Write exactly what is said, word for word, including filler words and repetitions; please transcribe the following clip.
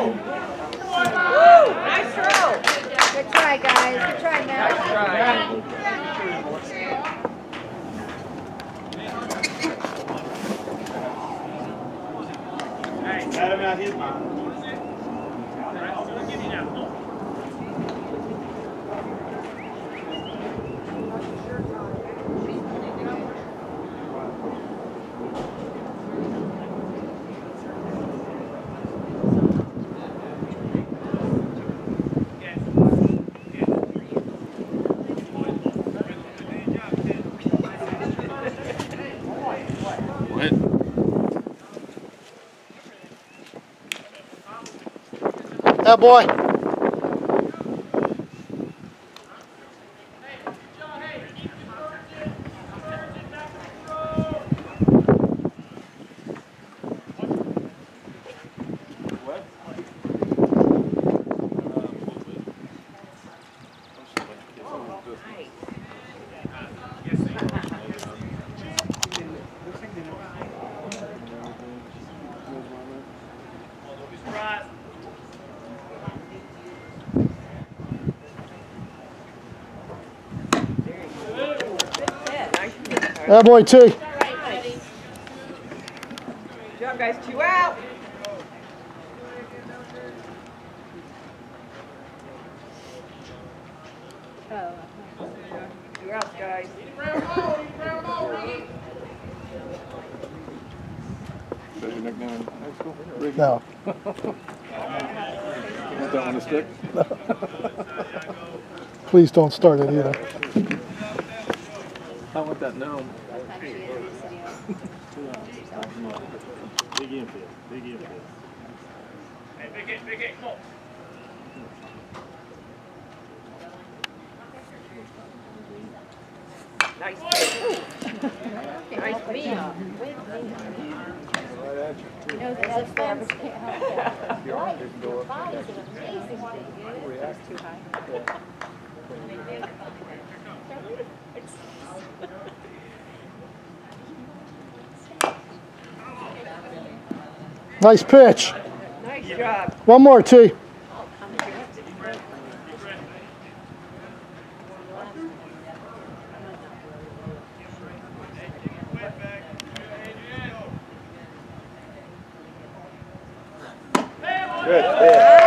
Woo! Nice throw. Good try, guys. Good try, Matt. Nice try. Got him out his mind. That boy. That boy, T. Good job, guys. Two out. Two outs, guys. That's your nickname in high school? Rigot. No. You want that one to stick? Please don't start it either. I want that gnome. Big infield. Big infield. Hey, big hit, big hit, come on. Nice. Nice beat. You know, there's a fence. Can't help that. Your arm didn't go up. Five is an amazing thing. It's too high. Nice pitch. Nice job. One more, T. Good.